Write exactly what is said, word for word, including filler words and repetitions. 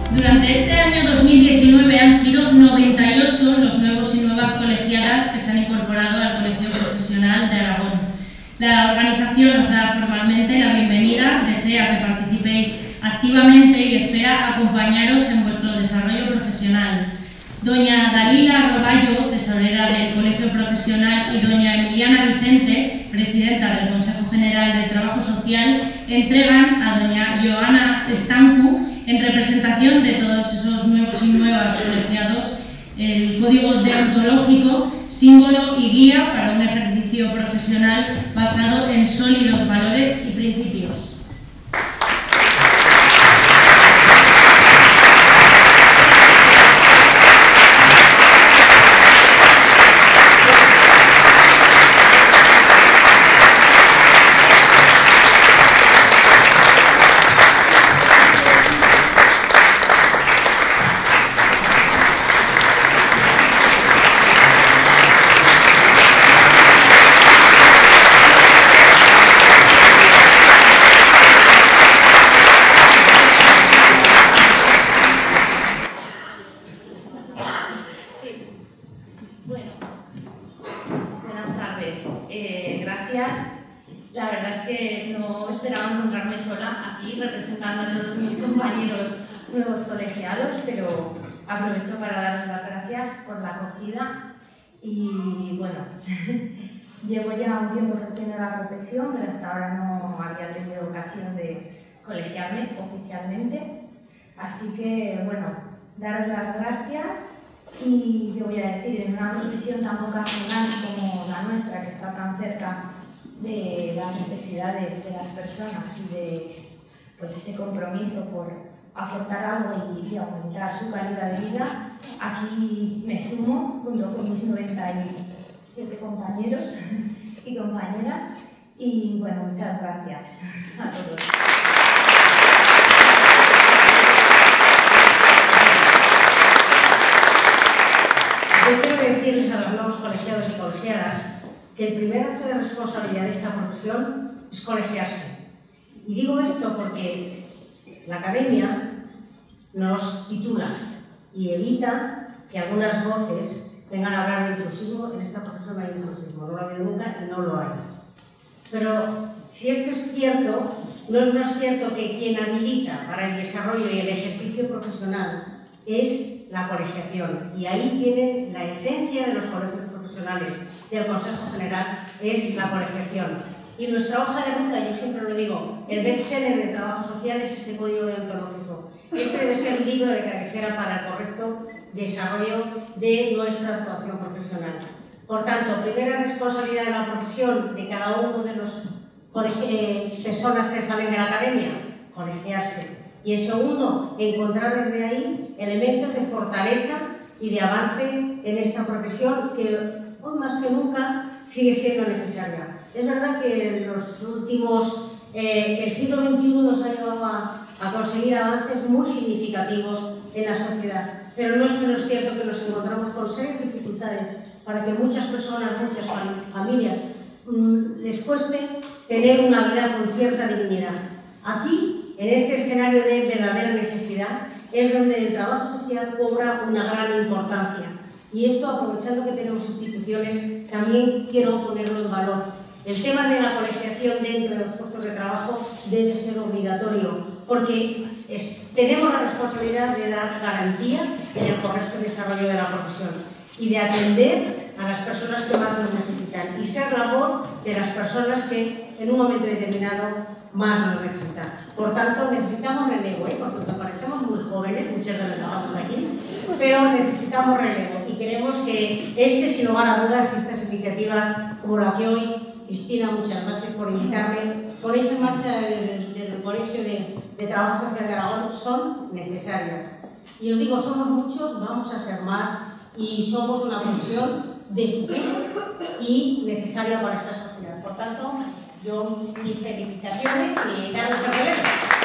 Durante este año dos mil diecinueve han sido noventa y ocho los nuevos y nuevas colegiadas que se han incorporado al Colegio Profesional de Aragón. La organización os da formalmente la bienvenida, desea que participéis activamente y espera acompañaros en vuestro desarrollo profesional. Doña Dalila Roballo, tesorera del Colegio Profesional, y doña Emiliana Vicente, presidenta del Consejo General de Trabajo Social, entregan a doña Joana Estancu, en representación de todos esos nuevos y nuevas colegiados, el código deontológico, símbolo y guía para un ejercicio profesional basado en sólidos valores y principios. Bueno, buenas tardes. Eh, gracias. La verdad es que no esperaba encontrarme sola aquí representando a todos mis compañeros nuevos colegiados, pero aprovecho para daros las gracias por la acogida y bueno, llevo ya un tiempo ejerciendo la profesión, pero hasta ahora no había tenido ocasión de colegiarme oficialmente, así que bueno, daros las gracias. Y te voy a decir, en una profesión tan vocacional como la nuestra, que está tan cerca de las necesidades de las personas y de pues, ese compromiso por aportar algo y, y aumentar su calidad de vida, aquí me sumo junto con mis noventa y siete compañeros y compañeras. Y bueno, muchas gracias a todos. Yo quiero decirles a los nuevos colegiados y colegiadas que el primer acto de responsabilidad de esta profesión es colegiarse. Y digo esto porque la academia nos titula y evita que algunas voces vengan a hablar de intrusismo. En esta profesión no hay intrusismo, no lo ha habido nunca y no lo hay. Pero si esto es cierto, no es más cierto que quien habilita para el desarrollo y el ejercicio profesional es la colegiación, y ahí tiene la esencia de los colegios profesionales del Consejo General, es la colegiación. Y nuestra hoja de ruta, yo siempre lo digo, el bestseller de trabajo social es este código deontológico. Este debe ser el libro de cabecera para el correcto desarrollo de nuestra actuación profesional. Por tanto, primera responsabilidad de la profesión de cada uno de los eh, personas que salen de la academia, colegiarse. Y el segundo, encontrar desde ahí elementos de fortaleza y de avance en esta profesión que hoy más que nunca sigue siendo necesaria. Es verdad que en los últimos, eh, el siglo veintiuno nos ha llevado a, a conseguir avances muy significativos en la sociedad, pero no es menos cierto que nos encontramos con serias dificultades para que muchas personas, muchas familias, mmm, les cueste tener una vida con cierta dignidad. Aquí, en este escenario de verdadera necesidad, es donde el trabajo social cobra una gran importancia. Y esto, aprovechando que tenemos instituciones, también quiero ponerlo en valor. El tema de la colegiación dentro de los puestos de trabajo debe ser obligatorio, porque es, tenemos la responsabilidad de dar garantía en el correcto desarrollo de la profesión y de atender a las personas que más nos necesitan y ser la voz de las personas que en un momento determinado más nos necesitan. Por tanto, necesitamos relevo, ¿eh? Porque nos parecemos muy jóvenes, muchas de las que estamos aquí, pero necesitamos relevo y queremos que este, sin lugar a dudas, estas iniciativas como la que hoy, Cristina, muchas gracias por invitarme, ponéis en marcha del, del Colegio de, de Trabajo Social de Aragón, son necesarias. Y os digo, somos muchos, vamos a ser más y somos una profesión de futuro y necesaria para esta sociedad. Por tanto, yo mis felicitaciones y daros la